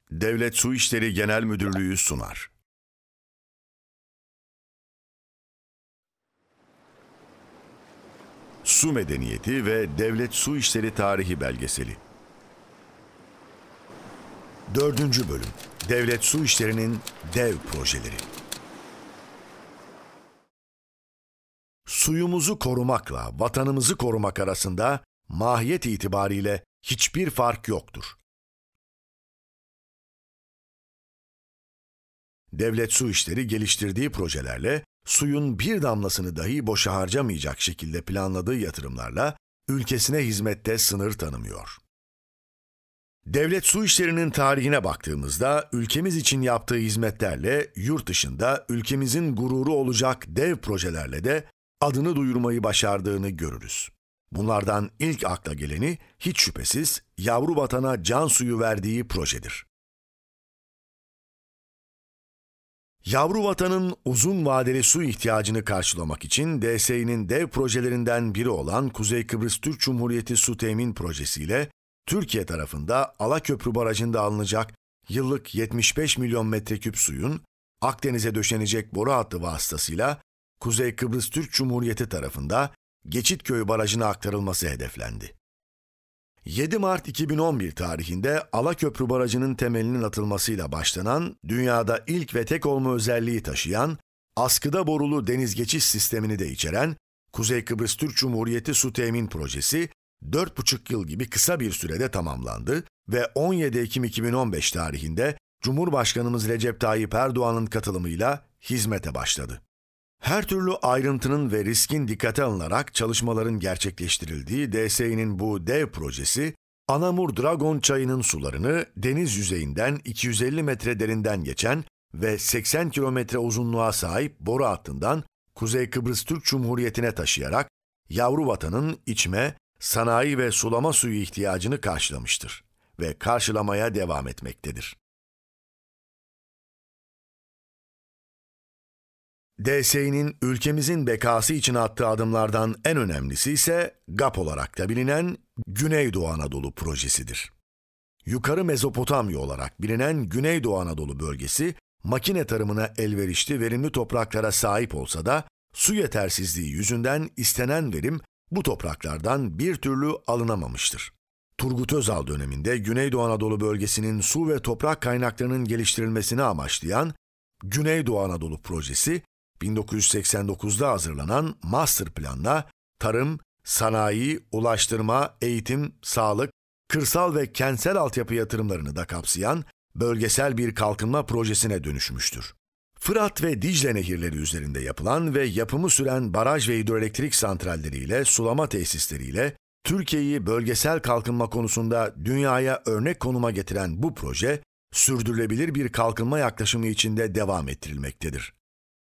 Devlet Su İşleri Genel Müdürlüğü sunar. Su Medeniyeti ve Devlet Su İşleri Tarihi Belgeseli 4. Bölüm Devlet Su İşleri'nin dev projeleri. Suyumuzu korumakla vatanımızı korumak arasında mahiyet itibariyle hiçbir fark yoktur. Devlet Su İşleri geliştirdiği projelerle suyun bir damlasını dahi boşa harcamayacak şekilde planladığı yatırımlarla ülkesine hizmette sınır tanımıyor. Devlet Su İşleri'nin tarihine baktığımızda ülkemiz için yaptığı hizmetlerle yurt dışında ülkemizin gururu olacak dev projelerle de adını duyurmayı başardığını görürüz. Bunlardan ilk akla geleni hiç şüphesiz yavru vatana can suyu verdiği projedir. Yavru vatanın uzun vadeli su ihtiyacını karşılamak için DSİ'nin dev projelerinden biri olan Kuzey Kıbrıs Türk Cumhuriyeti Su Temin Projesi ile Türkiye tarafında Alaköprü Barajı'nda alınacak yıllık 75 milyon metreküp suyun Akdeniz'e döşenecek boru hattı vasıtasıyla Kuzey Kıbrıs Türk Cumhuriyeti tarafında Geçitköy Barajı'na aktarılması hedeflendi. 7 Mart 2011 tarihinde Alaköprü Barajı'nın temelinin atılmasıyla başlanan, dünyada ilk ve tek olma özelliği taşıyan, askıda borulu deniz geçiş sistemini de içeren Kuzey Kıbrıs Türk Cumhuriyeti Su Temin Projesi, 4,5 yıl gibi kısa bir sürede tamamlandı ve 17 Ekim 2015 tarihinde Cumhurbaşkanımız Recep Tayyip Erdoğan'ın katılımıyla hizmete başladı. Her türlü ayrıntının ve riskin dikkate alınarak çalışmaların gerçekleştirildiği DSİ'nin bu dev projesi, Anamur Dragon Çayı'nın sularını deniz yüzeyinden 250 metre derinden geçen ve 80 kilometre uzunluğa sahip boru hattından Kuzey Kıbrıs Türk Cumhuriyeti'ne taşıyarak yavru vatanın içme, sanayi ve sulama suyu ihtiyacını karşılamıştır ve karşılamaya devam etmektedir. DSİ'nin ülkemizin bekası için attığı adımlardan en önemlisi ise GAP olarak da bilinen Güneydoğu Anadolu projesidir. Yukarı Mezopotamya olarak bilinen Güneydoğu Anadolu bölgesi, makine tarımına elverişli verimli topraklara sahip olsa da su yetersizliği yüzünden istenen verim bu topraklardan bir türlü alınamamıştır. Turgut Özal döneminde Güneydoğu Anadolu bölgesinin su ve toprak kaynaklarının geliştirilmesini amaçlayan Güneydoğu Anadolu projesi, 1989'da hazırlanan master planla tarım, sanayi, ulaştırma, eğitim, sağlık, kırsal ve kentsel altyapı yatırımlarını da kapsayan bölgesel bir kalkınma projesine dönüşmüştür. Fırat ve Dicle nehirleri üzerinde yapılan ve yapımı süren baraj ve hidroelektrik santralleriyle, sulama tesisleriyle Türkiye'yi bölgesel kalkınma konusunda dünyaya örnek konuma getiren bu proje, sürdürülebilir bir kalkınma yaklaşımı içinde devam ettirilmektedir.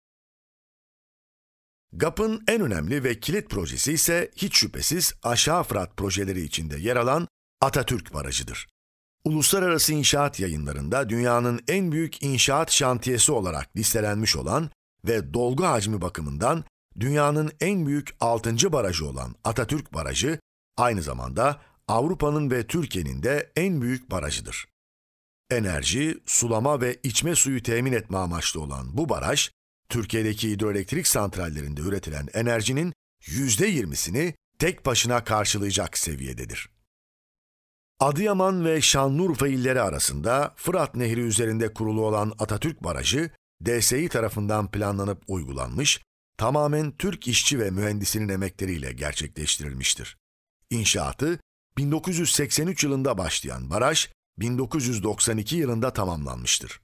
GAP'ın en önemli ve kilit projesi ise hiç şüphesiz Aşağı Fırat projeleri içinde yer alan Atatürk Barajı'dır. Uluslararası inşaat yayınlarında dünyanın en büyük inşaat şantiyesi olarak listelenmiş olan ve dolgu hacmi bakımından dünyanın en büyük 6. barajı olan Atatürk Barajı, aynı zamanda Avrupa'nın ve Türkiye'nin de en büyük barajıdır. Enerji, sulama ve içme suyu temin etme amaçlı olan bu baraj, Türkiye'deki hidroelektrik santrallerinde üretilen enerjinin %20'sini tek başına karşılayacak seviyededir. Adıyaman ve Şanlıurfa illeri arasında Fırat Nehri üzerinde kurulu olan Atatürk Barajı, DSİ tarafından planlanıp uygulanmış, tamamen Türk işçi ve mühendisinin emekleriyle gerçekleştirilmiştir. İnşaatı, 1983 yılında başlayan baraj, 1992 yılında tamamlanmıştır.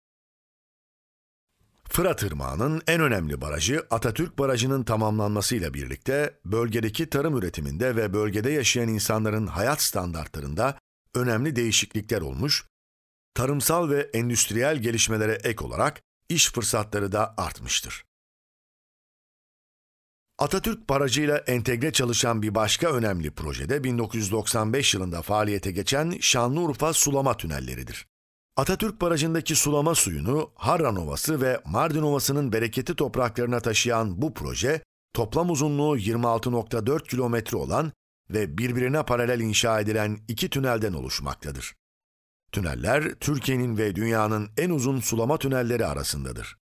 Fırat Irmağı'nın en önemli barajı Atatürk Barajı'nın tamamlanmasıyla birlikte bölgedeki tarım üretiminde ve bölgede yaşayan insanların hayat standartlarında önemli değişiklikler olmuş, tarımsal ve endüstriyel gelişmelere ek olarak iş fırsatları da artmıştır. Atatürk Barajı'yla entegre çalışan bir başka önemli projede 1995 yılında faaliyete geçen Şanlıurfa Sulama Tünelleri'dir. Atatürk Barajı'ndaki sulama suyunu Harran Ovası ve Mardin Ovası'nın bereketli topraklarına taşıyan bu proje, toplam uzunluğu 26,4 kilometre olan ve birbirine paralel inşa edilen iki tünelden oluşmaktadır. Tüneller, Türkiye'nin ve dünyanın en uzun sulama tünelleri arasındadır.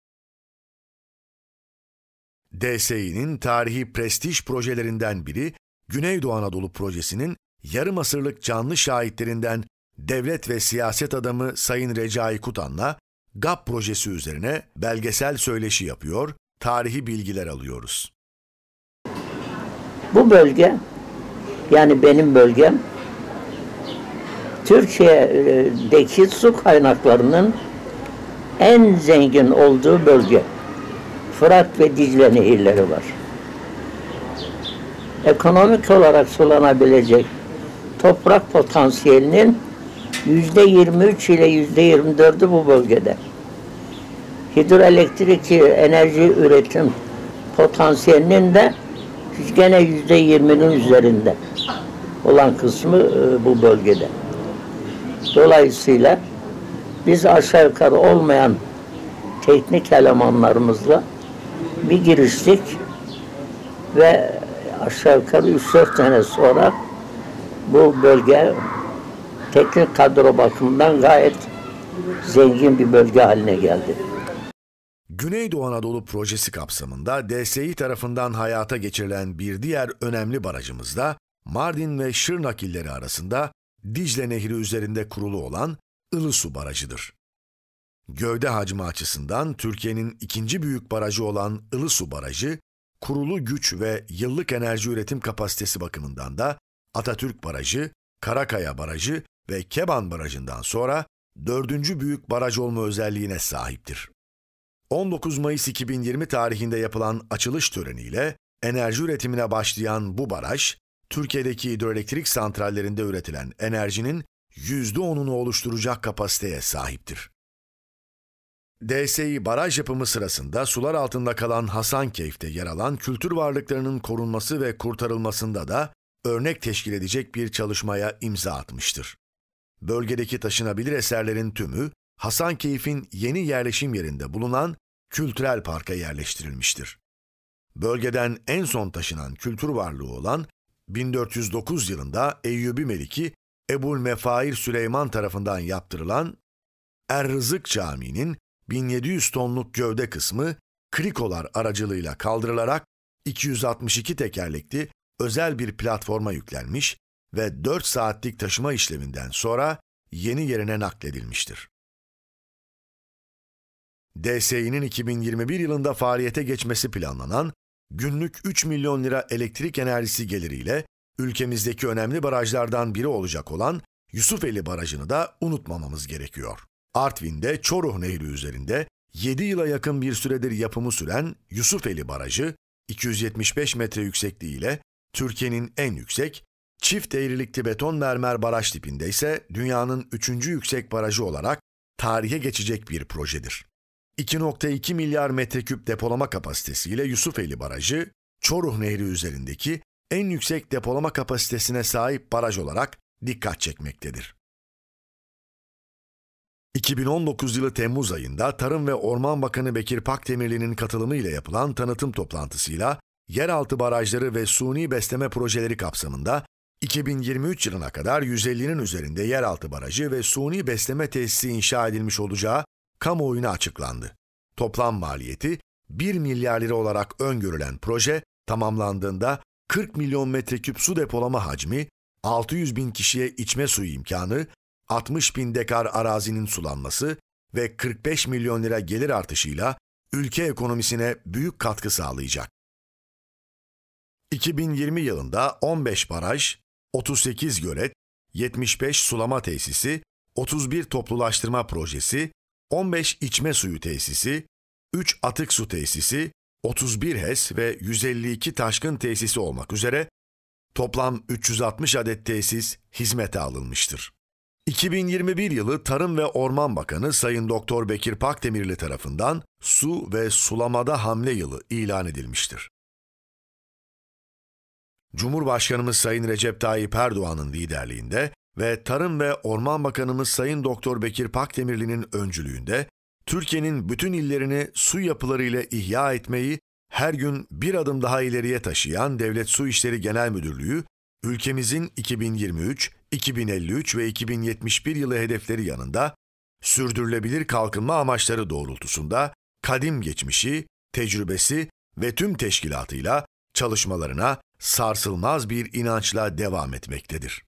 DSİ'nin tarihi prestij projelerinden biri, Güneydoğu Anadolu Projesi'nin yarım asırlık canlı şahitlerinden devlet ve siyaset adamı Sayın Recai Kutan'la GAP projesi üzerine belgesel söyleşi yapıyor, tarihi bilgiler alıyoruz. Bu bölge, yani benim bölgem, Türkiye'deki su kaynaklarının en zengin olduğu bölge. Fırat ve Dicle nehirleri var. Ekonomik olarak sulanabilecek toprak potansiyelinin %23 ile %24'ü bu bölgede. Hidroelektrik enerji üretim potansiyelinin de gene %20'nin üzerinde olan kısmı bu bölgede. Dolayısıyla biz aşağı yukarı olmayan teknik elemanlarımızla bir giriştik ve aşağı yukarı 3-4 sene sonra bu bölge teknik kadro bakımından gayet zengin bir bölge haline geldi. Güneydoğu Anadolu Projesi kapsamında DSİ tarafından hayata geçirilen bir diğer önemli barajımız da Mardin ve Şırnak illeri arasında Dicle Nehri üzerinde kurulu olan Ilısu Barajı'dır. Gövde hacmi açısından Türkiye'nin ikinci büyük barajı olan Ilısu Barajı, kurulu güç ve yıllık enerji üretim kapasitesi bakımından da Atatürk Barajı, Karakaya Barajı ve Keban Barajı'ndan sonra dördüncü büyük baraj olma özelliğine sahiptir. 19 Mayıs 2020 tarihinde yapılan açılış töreniyle enerji üretimine başlayan bu baraj, Türkiye'deki hidroelektrik santrallerinde üretilen enerjinin %10'unu oluşturacak kapasiteye sahiptir. DSİ baraj yapımı sırasında sular altında kalan Hasankeyf'te yer alan kültür varlıklarının korunması ve kurtarılmasında da örnek teşkil edecek bir çalışmaya imza atmıştır. Bölgedeki taşınabilir eserlerin tümü, Hasankeyf'in yeni yerleşim yerinde bulunan kültürel parka yerleştirilmiştir. Bölgeden en son taşınan kültür varlığı olan 1409 yılında Eyyubi Meliki Ebu'l-Mefair Süleyman tarafından yaptırılan Er-Rızık Camii'nin 1700 tonluk gövde kısmı krikolar aracılığıyla kaldırılarak 262 tekerlekli özel bir platforma yüklenmiş ve 4 saatlik taşıma işleminden sonra yeni yerine nakledilmiştir. DSİ'nin 2021 yılında faaliyete geçmesi planlanan günlük 3 milyon lira elektrik enerjisi geliriyle ülkemizdeki önemli barajlardan biri olacak olan Yusufeli Barajı'nı da unutmamamız gerekiyor. Artvin'de Çoruh Nehri üzerinde 7 yıla yakın bir süredir yapımı süren Yusufeli Barajı, 275 metre yüksekliğiyle Türkiye'nin en yüksek, çift eğrilikli beton mermer baraj tipinde ise dünyanın 3. yüksek barajı olarak tarihe geçecek bir projedir. 2,2 milyar metreküp depolama kapasitesiyle Yusufeli Barajı, Çoruh Nehri üzerindeki en yüksek depolama kapasitesine sahip baraj olarak dikkat çekmektedir. 2019 yılı Temmuz ayında Tarım ve Orman Bakanı Bekir Pakdemirli'nin katılımıyla yapılan tanıtım toplantısıyla yeraltı barajları ve suni besleme projeleri kapsamında 2023 yılına kadar 150'nin üzerinde yeraltı barajı ve suni besleme tesisi inşa edilmiş olacağı kamuoyuna açıklandı. Toplam maliyeti 1 milyar lira olarak öngörülen proje tamamlandığında 40 milyon metreküp su depolama hacmi, 600 bin kişiye içme suyu imkanı, 60 bin dekar arazinin sulanması ve 45 milyon lira gelir artışıyla ülke ekonomisine büyük katkı sağlayacak. 2020 yılında 15 baraj, 38 gölet, 75 sulama tesisi, 31 toplulaştırma projesi, 15 içme suyu tesisi, 3 atık su tesisi, 31 HES ve 152 taşkın tesisi olmak üzere toplam 360 adet tesis hizmete alınmıştır. 2021 yılı Tarım ve Orman Bakanı Sayın Doktor Bekir Pakdemirli tarafından su ve sulamada hamle yılı ilan edilmiştir. Cumhurbaşkanımız Sayın Recep Tayyip Erdoğan'ın liderliğinde ve Tarım ve Orman Bakanımız Sayın Doktor Bekir Pakdemirli'nin öncülüğünde Türkiye'nin bütün illerini su yapılarıyla ihya etmeyi her gün bir adım daha ileriye taşıyan Devlet Su İşleri Genel Müdürlüğü, ülkemizin 2053 ve 2071 yılı hedefleri yanında, sürdürülebilir kalkınma amaçları doğrultusunda kadim geçmişi, tecrübesi ve tüm teşkilatıyla çalışmalarına sarsılmaz bir inançla devam etmektedir.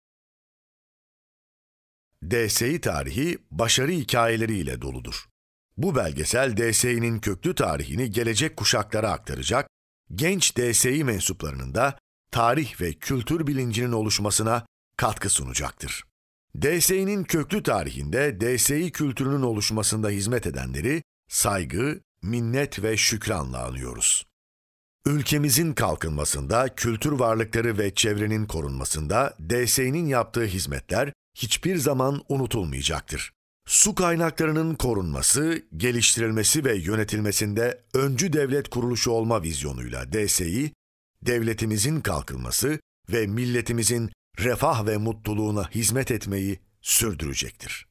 DSİ tarihi başarı hikayeleriyle doludur. Bu belgesel DSİ'nin köklü tarihini gelecek kuşaklara aktaracak, genç DSİ mensuplarının da tarih ve kültür bilincinin oluşmasına katkı sunacaktır. DSİ'nin köklü tarihinde DSİ kültürünün oluşmasında hizmet edenleri saygı, minnet ve şükranla anıyoruz. Ülkemizin kalkınmasında, kültür varlıkları ve çevrenin korunmasında DSİ'nin yaptığı hizmetler hiçbir zaman unutulmayacaktır. Su kaynaklarının korunması, geliştirilmesi ve yönetilmesinde öncü devlet kuruluşu olma vizyonuyla DSİ, devletimizin kalkınması ve milletimizin refah ve mutluluğuna hizmet etmeyi sürdürecektir.